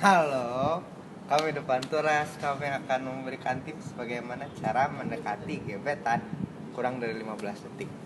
Halo, kami depan turas. Kami akan memberikan tips bagaimana cara mendekati gebetan kurang dari 15 detik.